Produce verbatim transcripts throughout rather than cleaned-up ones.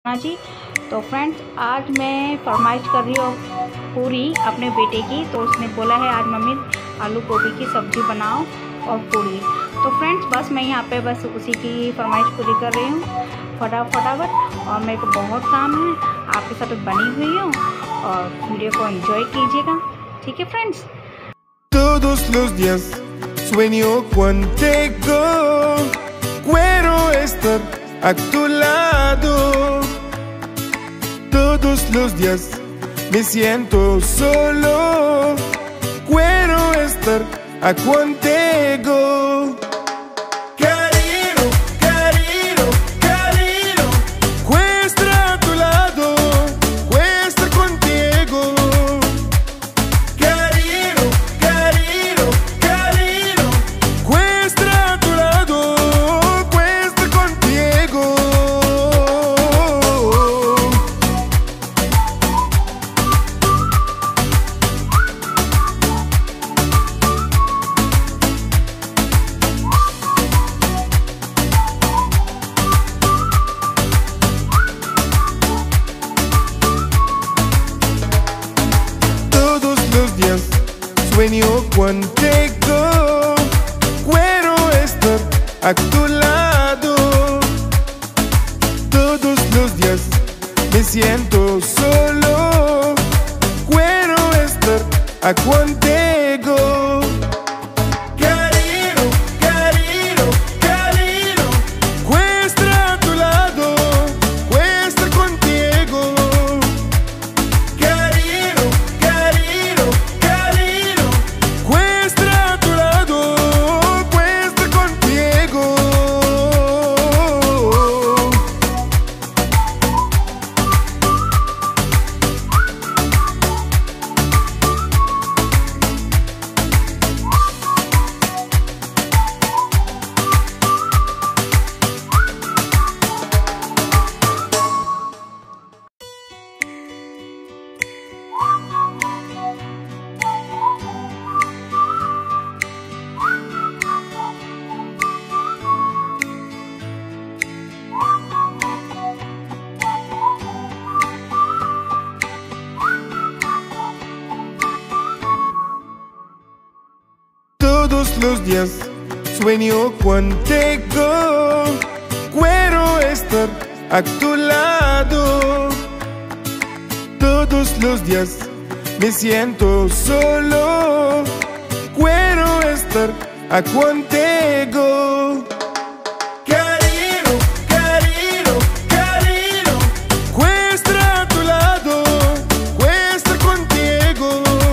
हाँ जी। तो फ्रेंड्स, आज मैं फरमाइश कर रही हूँ पूरी अपने बेटे की। तो उसने बोला है आज मम्मी आलू गोभी की सब्ज़ी बनाओ और पूरी। तो फ्रेंड्स, बस मैं यहाँ पे बस उसी की फरमाइश पूरी कर रही हूँ फटा फटाफट। और मेरे को बहुत काम है, आपके साथ बनी हुई हूँ और वीडियो को एंजॉय कीजिएगा। ठीक है friends. Todos los días sueño contigo, quiero estar a tu lado. Todos los días me siento solo, quiero estar a contigo. Cariño, cariño, cariño, quiero estar a tu lado, quiero estar contigo. Cariño, cariño, cariño, quiero estar a tu lado, quiero estar contigo. Todos los días sueño contigo, quiero estar a tu lado. Todos los días me siento solo, quiero estar a contigo. Cariño, cariño, cariño, quiero estar a tu lado, quiero estar contigo. Cariño, cariño, cariño, quiero estar a tu lado, quiero estar contigo. Todos los días sueño contigo, quiero estar a tu lado. Todos los días me siento solo, quiero estar a contigo. Cariño, cariño, cariño, quiero estar a tu lado, quiero estar contigo.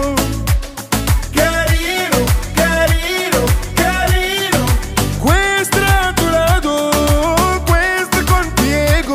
Cariño, cariño, cariño, quiero estar a tu lado, quiero estar contigo.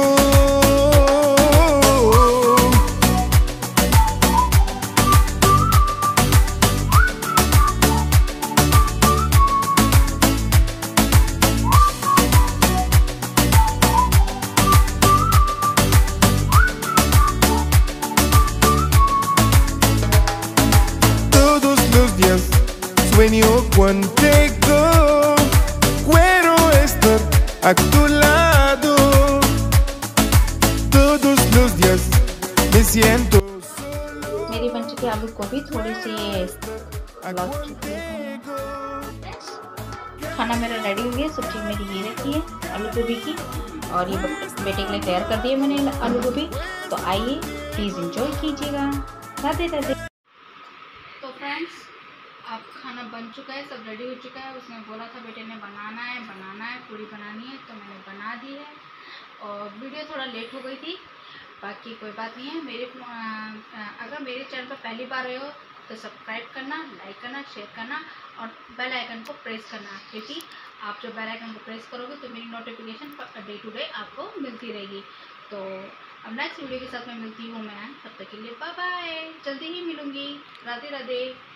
Todos los días sueño contigo, quiero estar a tu lado. Todos los días me siento solo, मेरी बन चुकी आलू गोभी थोड़ी सी लॉस चुकी है। खाना मेरा रेडी हो गया। सब्जी मेरी ये रखी है आलू गोभी की, और ये बेटे के लिए तैयार कर दिए मैंने आलू गोभी। तो आइए प्लीज़ एंजॉय कीजिएगा। राधे राधे। तो फ्रेंड्स, अब खाना बन चुका है, सब रेडी हो चुका है। उसने बोला था बेटे ने बनाना है बनाना है पूरी बनानी है, तो मैंने बना दी है। और वीडियो थोड़ा लेट हो गई थी, बाकी कोई बात नहीं है। मेरे अगर मेरे चैनल पर पहली बार आए हो तो सब्सक्राइब करना, लाइक करना, शेयर करना और बेल आइकन को प्रेस करना, क्योंकि आप जो बेल आइकन को प्रेस करोगे तो मेरी नोटिफिकेशन डे टू डे आपको मिलती रहेगी। तो अब नेक्स्ट वीडियो के साथ मैं मिलती हूँ मैं, तब तक के लिए बाय बाय। जल्दी ही मिलूँगी। राधे राधे।